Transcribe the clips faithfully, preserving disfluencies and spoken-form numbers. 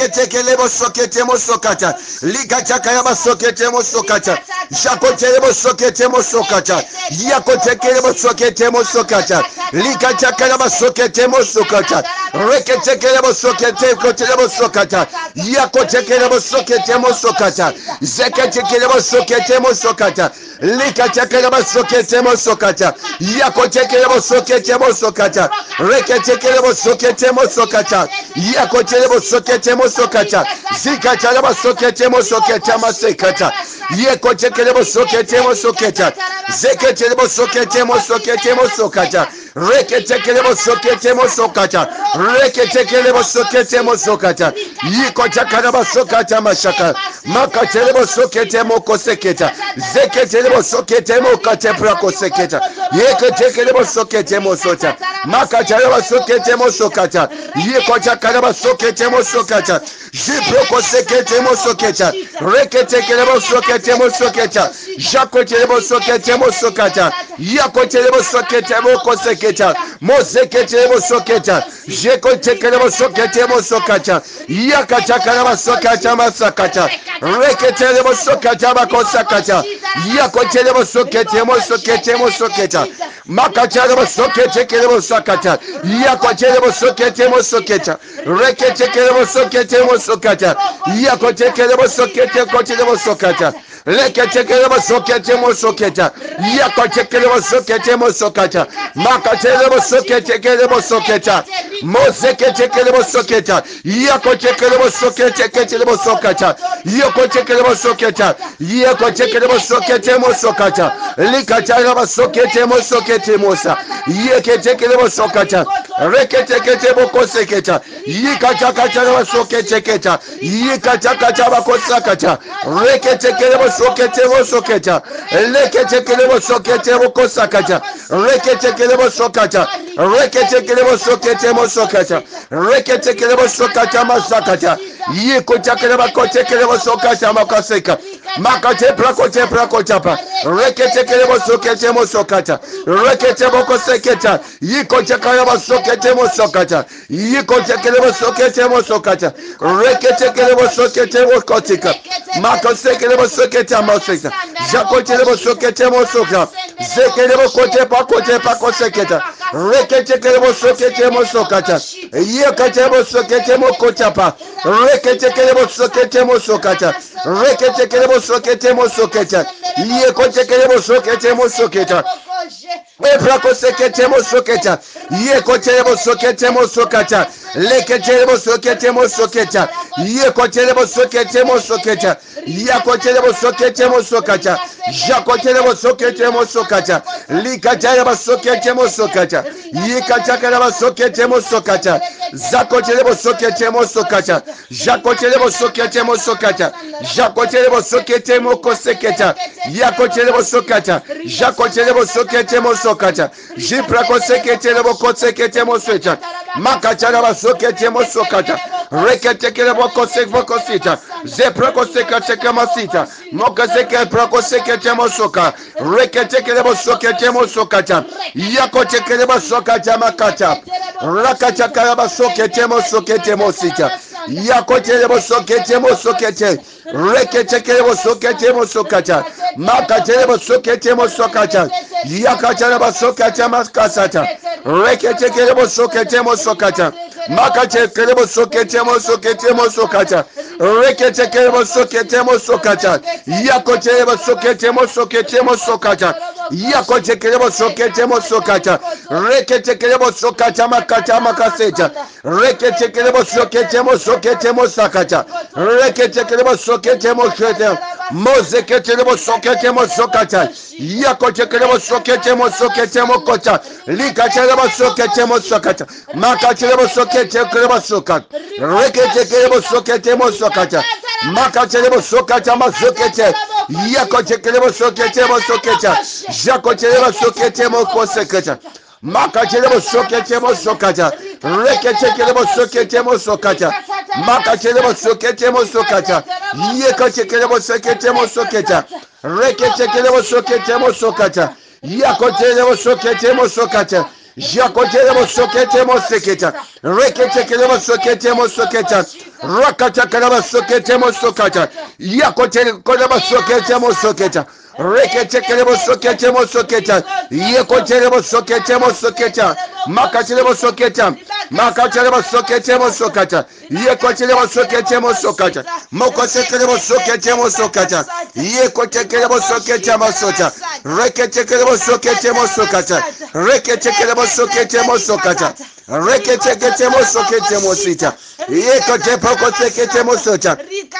Reketekelebo soketemo sokata. Likachakayaba soketemo sokata. Jakotelebo soketemo sokata. Yakotekelebo soketemo sokata. Likachakayaba soketemo sokata. Reketekelebo soketemo sokata. Yakotekelebo soketemo sokata. Zeketekelebo soketemo sokata. Likachakelebo soketemo sokata. Yakotekelebo soketemo sokata. Reketekelebo soketemo sokata. Yakotelebo soketemo sokata. Zikachalebo soketemo sokata masekata. Yekotekelebo soketemo sokata. Zeketelebo soketemo soketemo sokata. Reketekelebo soketemo sokata. Reketekelebo soketemo sokata. Yikochakalebo sokata mashaka. Makatelebo soketemo koseketa. Zeketelebo soketemo katepra koseketa. Yeketekelebo soketemo sota. Makachalebo soketemo sokata. Yikochakalebo soketemo sokata. Jiproko seketemo soketa. Reketekelebo soketemo soketa. Jakotelebo soketemo sokata. Yakotelebo soketemo koseketa. Moseketemo soketa. Jekotekelebo soketemo sokata. Yakachakalebo sokata masakata. Reketelebo sokata bakosakata. Yakotelebo soketemo soketemo soketa. Makachalebo soketekelebo sokata. Yakotelebo soketemo soketa. Reketekelebo soketemo sokata. Yakotekelebo soketekelebo sokata. Leketekelebo soketemo soketa. Yakotekelebo soketemo sokata. Makatelebo soketekelebo soketa. Moseketekelebo soketa. Yakotekelebo soketekelebo sokata. Yakotekelebo soketa. Yakotekelebo soketemo sokata. Likatalebo soketemo soketemo sa. Yeketekelebo sokata. Reketeketebo koseketa. Yikatakatabo soketeketa. Yikatakataba kosakata. Reketekelebo soketebo soketa. Leketekelebo soketebo kosakata. Reketekelebo sokata. Reketekelebo soketemo sokata. Reketekelebo sokata masakata. Yikotakelebo kotekelebo sokata makaseka. Makate prakote prakotapa. Reketekelebo soketemo sokata. Reketebo koseketa. Yikotakelebo soketemo sokata. Yikotakelebo soketemo sokata. Reketekelebo soketemo kotika. Makosekelebo soketa maseka. Jakotelebo soketemo sokata. Zekelebo kote pakote pakoseketa. Reketekelebo soketemo sokata. Yikotebo soketemo kotapa. Reketekelebo soketemo sokata. Reketekelebo soketemo soketa. Yikotekelebo soketemo soketa. Ebrako seketemo soketa. Yekotelebo soketemo sokata. Leketelebo soketemo soketa. Yekotelebo soketemo soketa. Yakotelebo soketemo sokata. Jakotelebo soketemo sokata. Likatelebo soketemo sokata. Yikatelebo soketemo sokata. Zakotelebo soketemo sokata. Jakotelebo soketemo sokata. Jakotelebo soketemo koseketa. Yakotelebo sokata. Jakotelebo soketemo sokata. Jiprako seketelebo koseketemo sokata. Makachalaba soketemo sokata. Reketekelebo kosekvo kosita. Zeprako seketemo sita. Mokaseke prako seketemo soka. Reketekelebo soketemo sokata. Yakotekelebo sokata makata. Rakachakalaba soketemo soketemo sita. Yakotelebo soketemo sokete. Reketekelebo soketemo sokata. Makatelebo soketemo sokata. Yakachalaba sokata makasata. Reketekelebo soketemo sokata. Makatekelebo soketemo soketemo sokata. Reketekelebo soketemo sokata. Yakotelebo soketemo soketemo sokata. Yakotekelebo soketemo sokata. Reketekelebo sokata makata makaseta. Reketekelebo soketemo soketemo sakata. Reketekelebo soketemo soketemo. Mozeketelebo soketemo sokata. Yakotekelebo soketemo soketemo kota. Likatelebo soketemo sokata. Makatelebo soketemo sokata. Reketekelebo soketemo sokata. Makatelebo sokata masokete. Yakotekelebo soketemo sokata. Jakotelebo soketemo kosekata. Makatelebo soketemo sokata. Reketekelebo soketemo sokata. Makatelebo soketemo sokata. Yekotekelebo soketemo sokata. Reketekelebo soketemo sokata. Yakotelebo soketemo sokata. Jakotelebo soketemo seketa. Reketekelebo soketemo soketa. rakachakara basokete mosokata yakotere kora basokete mosoketa rekechekere mosokete mosoketa yekotere mosokete mosoketa makachere mosoketa makachere mosokete mosokata yekotere mosokete mosokata mokosekere mosokete mosokata yekotekere mosokete mosokata rekechekere mosokete mosokata rekechekere mosokete mosokata rekechekere mosokete mosita yekote prokosekete mosota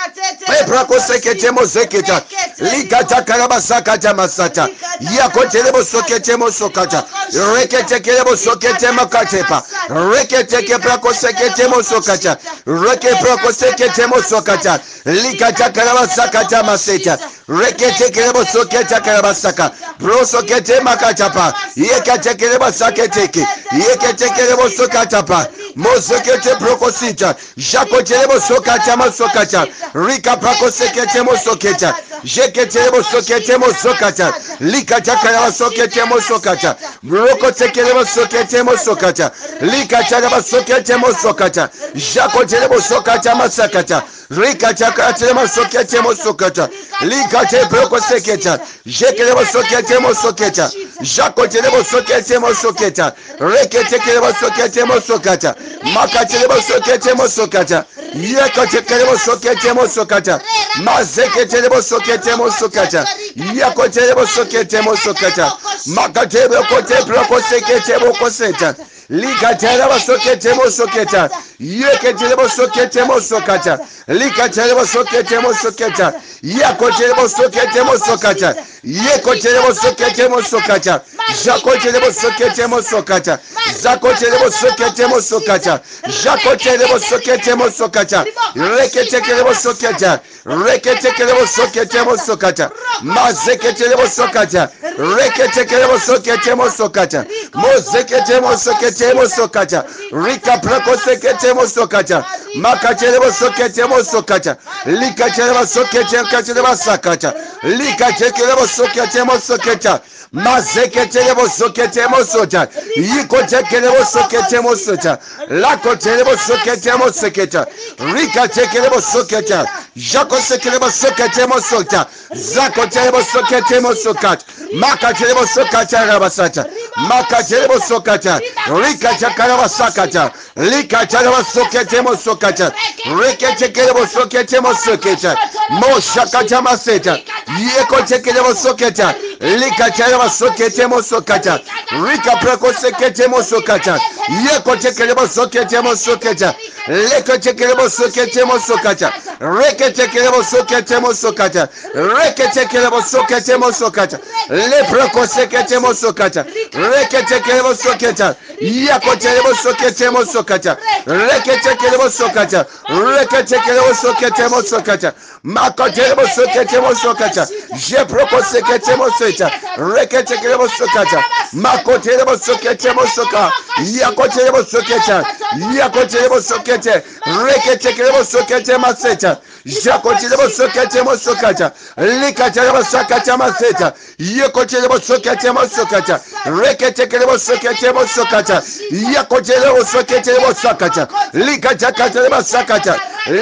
prokosekete mosoketa likachakara basakata masata yakotere mosokete mosokata rekechekere mosokete makatepa rekecheke prokosekete mosokata reke prokosekete mosokata likachakara basakata maseta rekechekere mosoketa karabasaka prosokete makatapa yekachekere basaketeke yekechekere mosokatapa mosokete prokosita jakotere mosokata masokata rika prokosekete mosoketa jeketere mosokete mosokata likachakara basokete mosokata brokotekere mosokete mosokata likachakara basokete mosokata jakotere mosokata masakata rika chakara mosokete mosokata likate prokoseketa jekere mosokete mosoketa jakotere mosokete mosoketa reketekere mosokete mosokata makatere mosokete mosokata yekotekere mosokete mosokata mazeketere mosokete mosokata yakotere mosokete mosokata makatere kote prokosekete mosoketa likatera basokete mosoketa yeketere mosokete mosokata likatera basokete mosoketa yakotere mosokete mosokata yekotere mosokete mosokata jakotere mosokete mosokata zakotere mosokete mosokata jakotere mosokete mosokata reketekere mosoketa reketekere mosokete mosokata mazeketere mosokata reketekere mosokete mosokata mozekete mosokete mosokata rika prokosekete mosokata makachere mosokete mosokata likachere mosokete kachere masakata likachere mosokete mosoketa mazekete mosokete mosota yikotekere mosokete mosota lakotere mosokete mosoketa rikatekere mosoketa jakosekere mosokete mosota zakotere mosokete mosokata makachere mosokata rabasata makachere mosokata rikachakara basakata likachara basokete mosokata reketekere mosokete mosoketa moshakata maseta yekotekere mosoketa likachara basokete mosokata rika prokosekete mosokata yekotekere mosokete mosoketa lekotekere mosokete mosokata reketekere mosokete mosokata reketekere mosokete mosokata le prokosekete mosokata reketekere mosoketa yakotekere mosokete mosokata reketekere mosokata reketekere mosokete mosokata makotekere mosokete mosokata je prokosekete mosokata reketekere mosokata makotekere mosokete mosokata yakotekere mosoketa yakotekere mosokete reketekere mosokete maseta jakotekere mosokete mosokata likachara basakata maseta yekotekere mosokete mosokata reketekere mosokete mosokata yakotekere mosokete mosokata likachakata basakata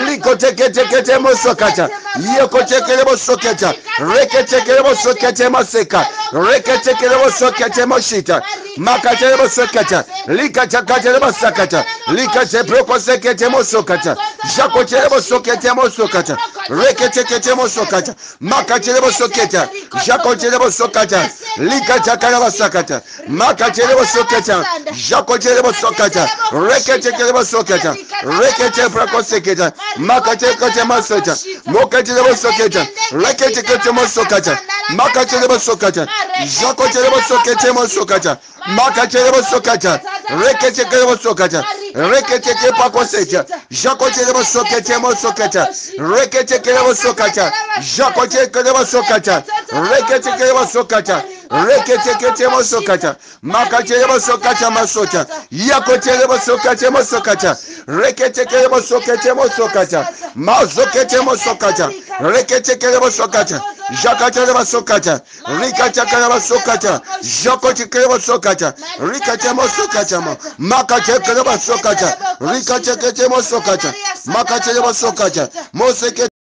likotekete mosokata yekotekere mosokata reketekere mosokete maseka reketekere mosokete moshita makatere mosokata likachakata basakata likache prokosekete mosokata jakotere mosokete mosokata reketekete mosokata makatere mosoketa jakotere mosokata likachakara basakata makatere mosokata jakotere mosokata reketekere mosokata rekete prokoseketa makatere mosokata mokatere mosoketa reketekete mosokata makatere mosokata jakotere mosokete mosokata makatere mosokata reketekere mosokata reketeke pakoseta jakotere mosokete mosokata reketekere mosokata jakotere mosokata reketekere mosokata reketekete mosokata makatere mosokata masota yakotere mosokata mosokata reketekere mosokete mosokata mazokete mosokata reketekere mosokata Jakatele Sokata, Rikachakala Sokata, Jokotikele Sokata, Rikachamo Sokata, Makachakala Sokata, Rikachakemo Sokata, Makachemo Sokata, Moseke.